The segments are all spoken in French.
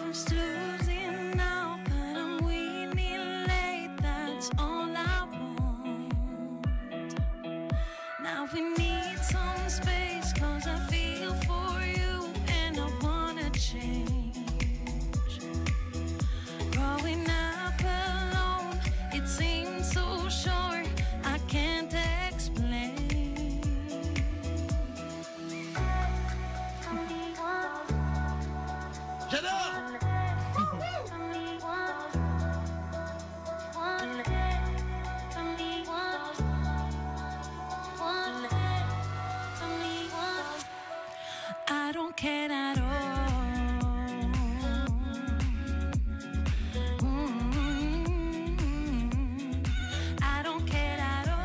used to losing now, but I'm winning late. That's all I want. Now we need some space, 'cause I feel for you and I wanna change. Growing up alone, it seems so short, I can't explain. J'adore. I don't care at all. I don't care at all.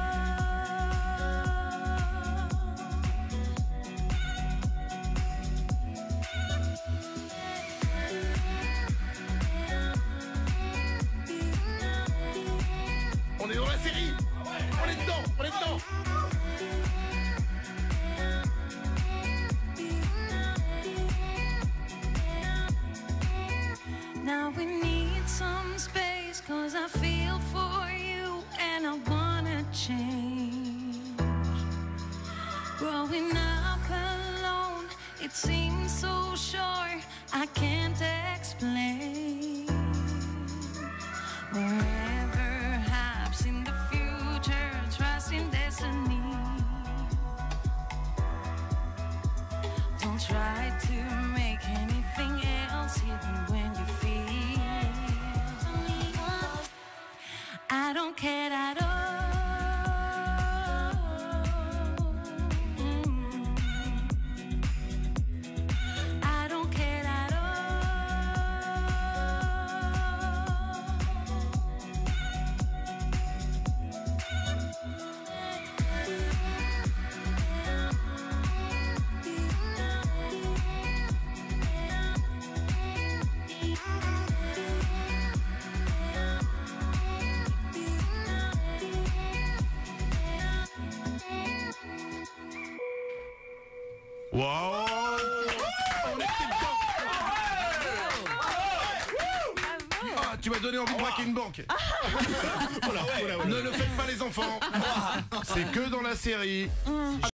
On est dans la série. On est dedans. On est dedans. Now we need some space, 'cause I feel for you and I wanna change. Growing up alone, it seems so short, I can't explain. Wherever happens in the future, trust in destiny. Don't try to make anything else even when you feel. I don't care at all. I don't care at all. Wow. On était dedans. Ah, tu m'as donné envie de braquer une banque. Ne le faites pas les enfants. C'est que dans la série.